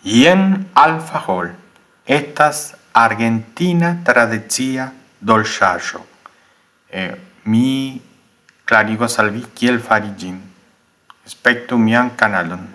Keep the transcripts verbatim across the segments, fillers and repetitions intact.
Jen alfajor. Estas argentina tradicia dolĉaĵo. Eh, mi klarigos al vi kiel fari ĝin. Spektu mian kanalon.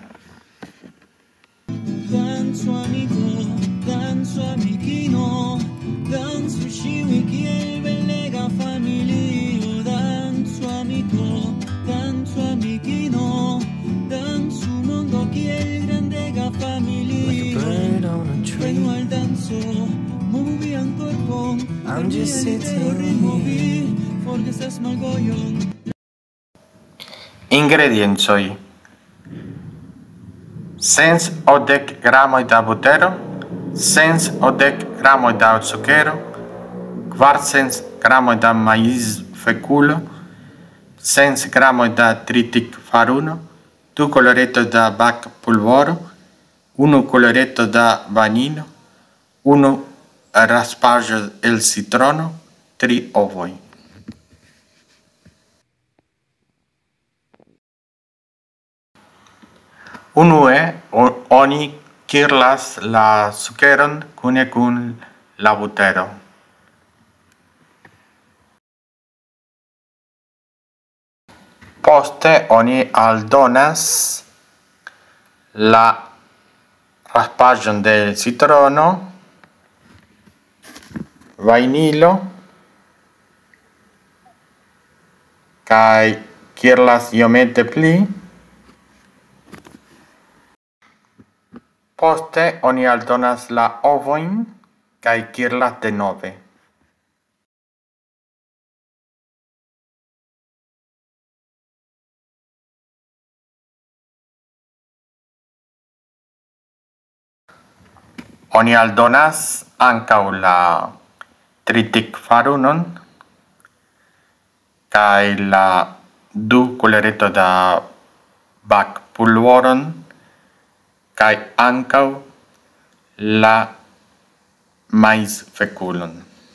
Dancu amiko, dancu amikino, dancu ĉiuj kiel belega familio. Dancu amiko, dancu amikino, dancu mondo kiel grandega familio. Venu al danco, movu vian korpon, I'm just sitting here. Forgesas malgojon. Ingrediencoj: cent okdek gramoj da butero, cent okdek gramoj da cukero, kvarcent gramoj da maizfekulo, cent gramoj da tritikfaruno, du coloretoj da bakpulvoro, unu coloreto da vanilo, unu raspaĵo el citrono, tri ovoj. Unue oni kirlas la sukeron kune kun la butero. Poste oni aldonas la raspaĵon de citrono, vainilo kaj kirlas iomete pli. Poste oni aldonas la ovojn kaj kirlas denove. Oni aldonas ankaŭ la tritikfarunon kaj la du kolereto da bakpulvoron kaj ankaŭ la maizfekulon.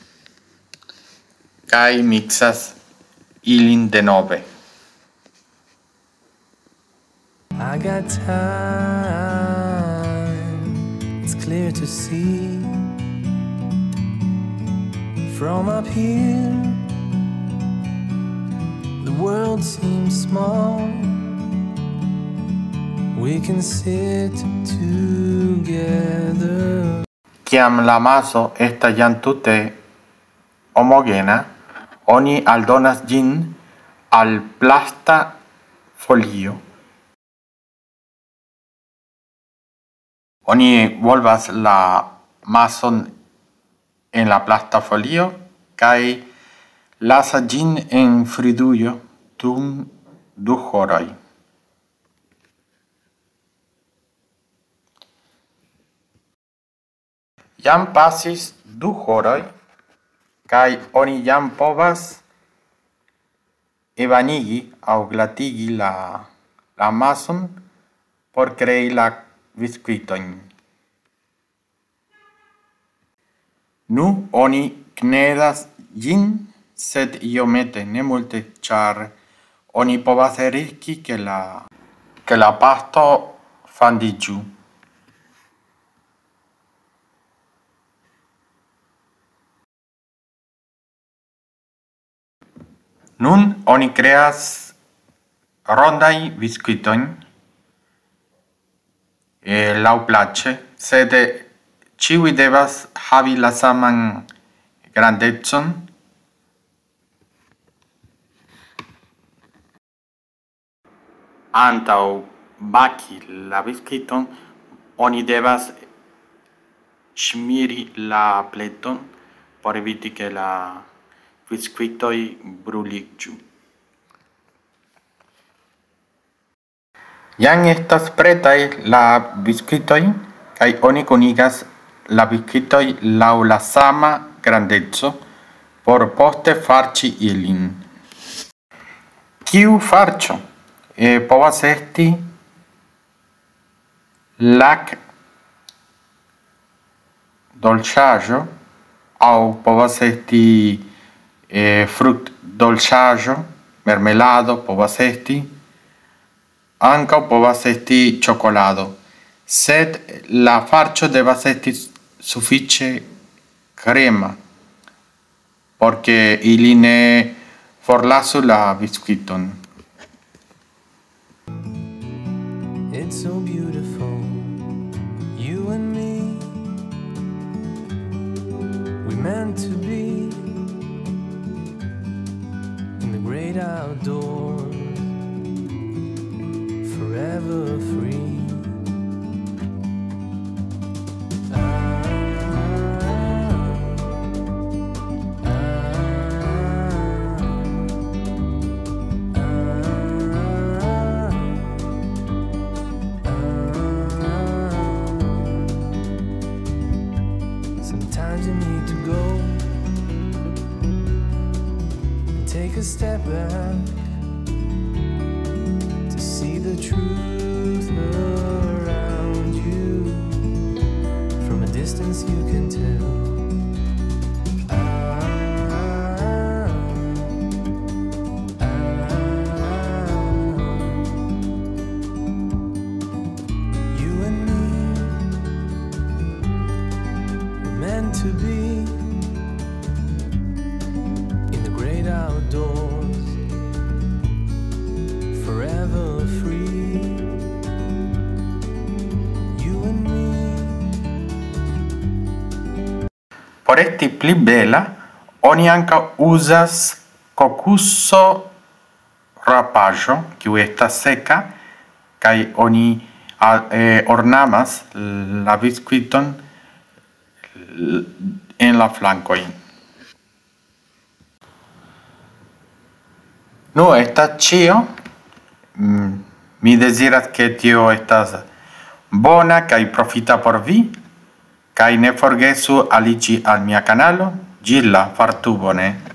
Kaj miksas ilin denove. I got time, it's clear to see. From up here, the world seems small. We can sit together. Kiam la maso estas jam tute homogena, oni aldonas ĝin al plasta folio. Oni volvas la mason en la plasta folio kaj lasas ĝin en fridujo dum du horoj. Jam pasis du horoj kaj oni jam povas evanigi aŭ glatigi la, la mason por krei la biskvitojn. Nu, oni knedas ĝin, sed iomete, ne multe, ĉar oni povas riski ke la, ke la pasto fandiĝu. Nun oni kreas rondaj biskvitojn eh, laŭplaĉe, sed ĉiuj devas havi la saman grandecon. Antaŭ baki la biskviton, oni devas ŝmiri la pleton por eviti ke la biskvitoj bruliĝu. Jam estas pretaj la biskvitoj kaj oni kunigas la biskvitoj laŭ la sama grandeco por poste farĉi ilin. Kiu farĉo? Eh, povas esti lak dolĉaĵo aŭ povas esti eh, frukt dolĉaĵo, mermelado povas esti, ankaŭ povas esti ĉokolado. sed la farcio devas esti sufiĉe crema, porque ili ne forlasu la biskviton. It's so beautiful, you and me. We meant to be in the great outdoors, forever free. Sometimes you need to go and take a step back to see the truth around you. From a distance you can tell. Ah, ah, you and me were meant to be in the great outdoors, forever free. You and me. Por esti pli bela, oni ankaŭ uzas kokuso rapaĵo, kiu estas seka, kaj oni a- eh, ornamas la biskviton en la flankoj. Nu, estas ĉio. Mm, Mi deziras ke tio estas bona kaj profita por vi. Kaj ne forgesu aliĝi al mia kanalo. Ĝis la, fartu bone.